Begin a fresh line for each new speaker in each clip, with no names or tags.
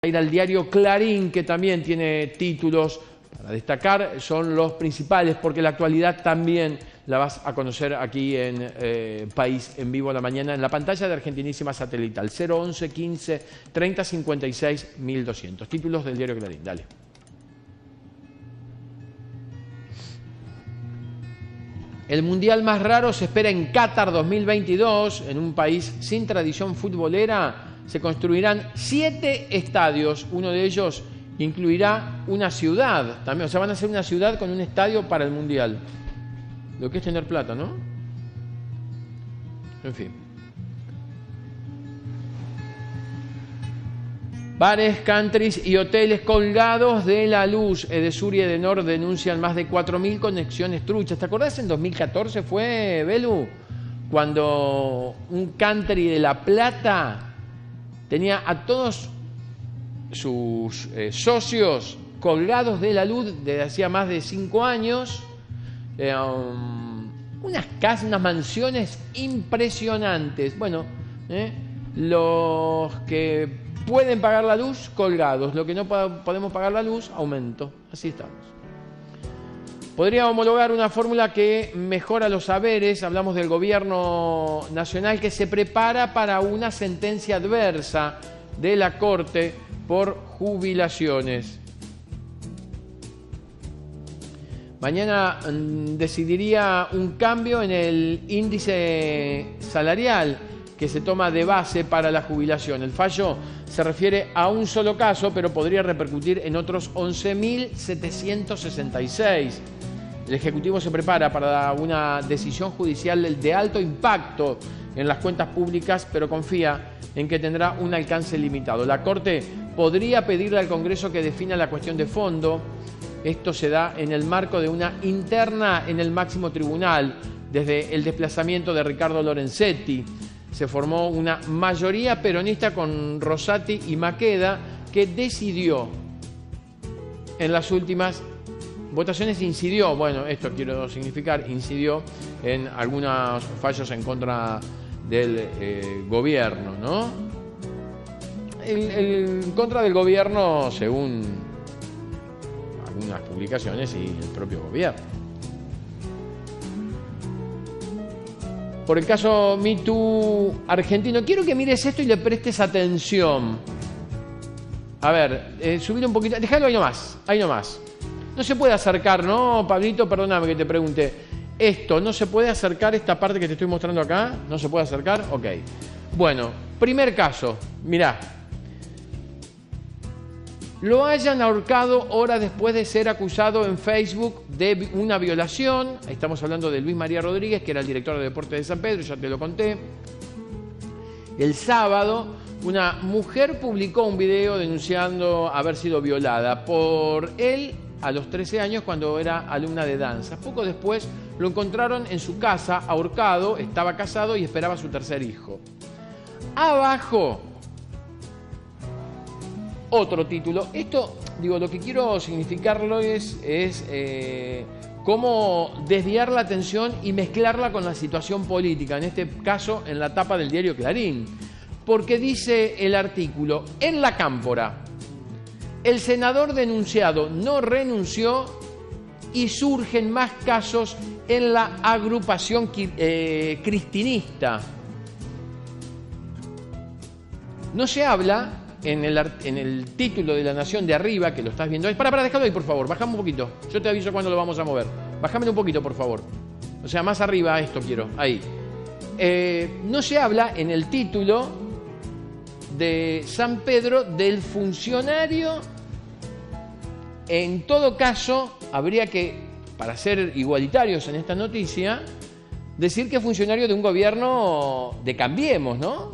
Ir al diario Clarín, que también tiene títulos para destacar, son los principales, porque la actualidad también la vas a conocer aquí en País en Vivo a la mañana, en la pantalla de Argentinísima Satelital, 011 15 30 56 1200. Títulos del diario Clarín, dale. El mundial más raro se espera en Qatar 2022, en un país sin tradición futbolera. Se construirán 7 estadios, uno de ellos incluirá una ciudad también, o sea, van a hacer una ciudad con un estadio para el mundial. Lo que es tener plata, ¿no? En fin. Bares, countries y hoteles colgados de la luz. Edesur y Edenor denuncian más de 4.000 conexiones truchas. ¿Te acordás? En 2014 fue, Belu, cuando un country de La Plata tenía a todos sus socios colgados de la luz desde hacía más de 5 años. Unas casas, unas mansiones impresionantes. Bueno, los que pueden pagar la luz, colgados. Los que no podemos pagar la luz, aumento. Así estamos. Podría homologar una fórmula que mejora los saberes. Hablamos del gobierno nacional que se prepara para una sentencia adversa de la Corte por jubilaciones. Mañana decidiría un cambio en el índice salarial que se toma de base para la jubilación. El fallo se refiere a un solo caso, pero podría repercutir en otros 11.766. El Ejecutivo se prepara para una decisión judicial de alto impacto en las cuentas públicas, pero confía en que tendrá un alcance limitado. La Corte podría pedirle al Congreso que defina la cuestión de fondo. Esto se da en el marco de una interna en el máximo tribunal. Desde el desplazamiento de Ricardo Lorenzetti se formó una mayoría peronista con Rosati y Maqueda que decidió en las últimas votaciones, incidió en algunos fallos en contra del gobierno, ¿no? En contra del gobierno, según algunas publicaciones y el propio gobierno. Por el caso Me Too argentino, quiero que mires esto y le prestes atención. A ver, subir un poquito, déjalo ahí nomás, ahí nomás. No se puede acercar, ¿no, Pablito? Perdóname que te pregunte. Esto, ¿no se puede acercar esta parte que te estoy mostrando acá? ¿No se puede acercar? Ok. Bueno, primer caso, mirá. Lo hayan ahorcado horas después de ser acusado en Facebook de una violación. Estamos hablando de Luis María Rodríguez, que era el director de Deportes de San Pedro, ya te lo conté. El sábado, una mujer publicó un video denunciando haber sido violada por él a los 13 años cuando era alumna de danza. Poco después lo encontraron en su casa ahorcado, estaba casado y esperaba a su tercer hijo. Abajo, otro título. Esto, digo, lo que quiero significarlo es cómo desviar la atención y mezclarla con la situación política, en este caso en la tapa del diario Clarín. Porque dice el artículo, en la Cámpora, el senador denunciado no renunció y surgen más casos en la agrupación cristinista. No se habla en el título de La Nación de arriba, que lo estás viendo. Para, déjalo ahí, por favor. Bajame un poquito. Yo te aviso cuándo lo vamos a mover. Bájame un poquito, por favor. O sea, más arriba esto quiero. Ahí. No se habla en el título de San Pedro del funcionario. En todo caso, habría que, para ser igualitarios en esta noticia, decir que es funcionario de un gobierno de Cambiemos, ¿no?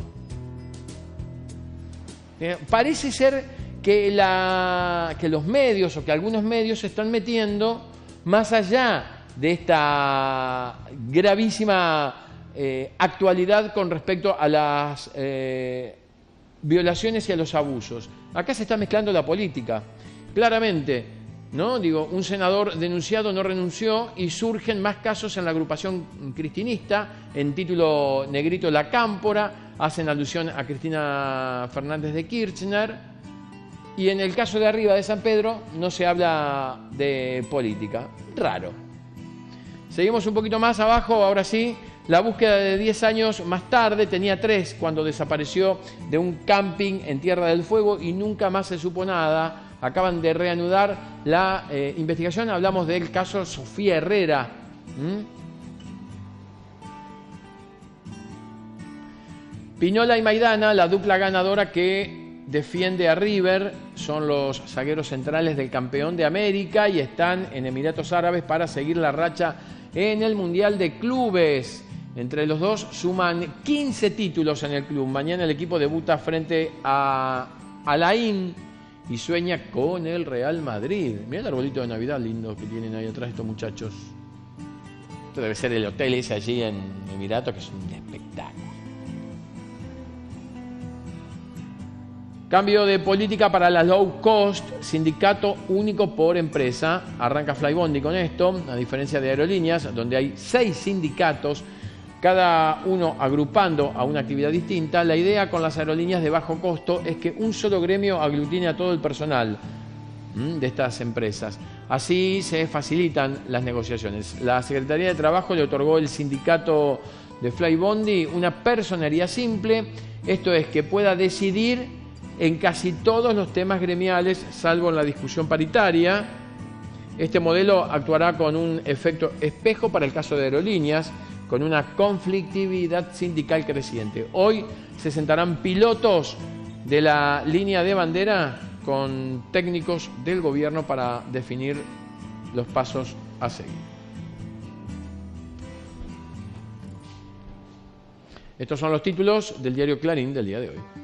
Parece ser que los medios o que algunos medios se están metiendo más allá de esta gravísima actualidad con respecto a las violaciones y a los abusos. Acá se está mezclando la política. Claramente, ¿no? Digo, un senador denunciado no renunció y surgen más casos en la agrupación cristinista. En título negrito, La Cámpora, hacen alusión a Cristina Fernández de Kirchner. Y en el caso de arriba de San Pedro no se habla de política. Raro. Seguimos un poquito más abajo, ahora sí. La búsqueda de 10 años más tarde, tenía 3 cuando desapareció de un camping en Tierra del Fuego y nunca más se supo nada. Acaban de reanudar la investigación. Hablamos del caso Sofía Herrera. Pinola y Maidana, la dupla ganadora que defiende a River, son los zagueros centrales del campeón de América y están en Emiratos Árabes para seguir la racha en el Mundial de Clubes. Entre los dos suman 15 títulos en el club. Mañana el equipo debuta frente a Alain y sueña con el Real Madrid. Mirá el arbolito de Navidad lindo que tienen ahí atrás estos muchachos. Esto debe ser el hotel ese allí en Emiratos, que es un espectáculo. Cambio de política para la low cost, sindicato único por empresa. Arranca Flybondi con esto, a diferencia de aerolíneas, donde hay 6 sindicatos, cada uno agrupando a una actividad distinta. La idea con las aerolíneas de bajo costo es que un solo gremio aglutine a todo el personal de estas empresas. Así se facilitan las negociaciones. La Secretaría de Trabajo le otorgó al sindicato de Flybondi una personería simple, esto es que pueda decidir en casi todos los temas gremiales, salvo en la discusión paritaria. Este modelo actuará con un efecto espejo para el caso de aerolíneas, con una conflictividad sindical creciente. Hoy se sentarán pilotos de la línea de bandera con técnicos del gobierno para definir los pasos a seguir. Estos son los títulos del diario Clarín del día de hoy.